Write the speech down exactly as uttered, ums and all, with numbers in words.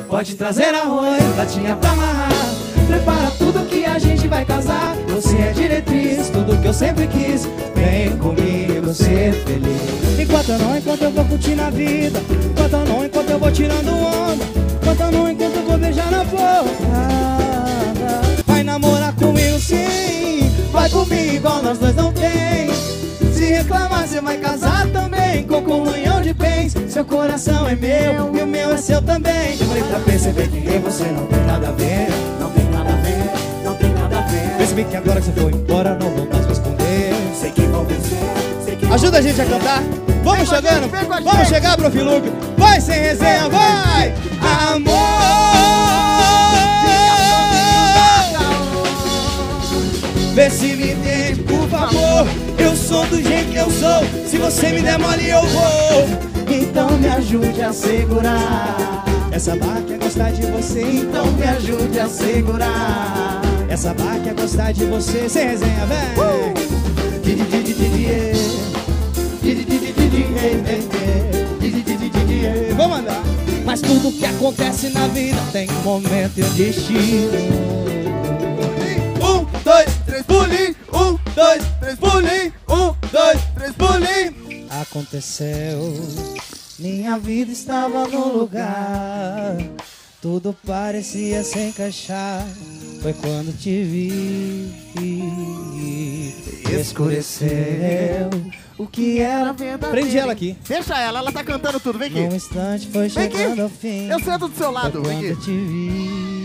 pode trazer arroz, latinha pra amarrar. Prepara tudo que a gente vai casar. Você é diretriz, tudo que eu sempre quis. Vem comigo ser feliz. Enquanto eu não, enquanto eu vou curtindo a vida. Enquanto eu não, enquanto eu vou tirando onda. Enquanto eu não, enquanto eu vou beijar na boca. Vai namorar comigo sim. Vai comigo igual nós dois não tem. Se reclamar você vai casar também, com comunhão de bens. Seu coração é meu e o meu é seu também. Demorei pra perceber que em você não tem nada a ver. Não tem nada a ver, não tem nada a ver. Percebi que agora que você foi embora não vou mais responder. Sei que vou vencer, sei que vou ajuda a gente a cantar. Vamos chegando, vamos chegar, Prof. Luke. Vai sem resenha, vai! Amor! Vê se me entende, por favor. Eu sou do jeito que eu sou. Se você me der mole, eu vou. Então me ajude a segurar. Essa barra quer gostar de você. Então me ajude a segurar. Essa barra quer gostar de você. Sem resenha, vem! Uh! Vamos andar. Mas tudo que acontece na vida tem um momento e um destino. Um, dois, três, pulim. Um, dois, três, pulim. Um, dois, três, pulim. Aconteceu, minha vida estava no lugar. Tudo parecia se encaixar. Foi quando te vi. Escureceu o que era verdadeiro. Prende ela aqui. Deixa ela, ela tá cantando tudo, vem aqui. Num instante foi Vem chegando aqui. ao fim. Eu sento do seu lado, foi vem quando aqui. te vi.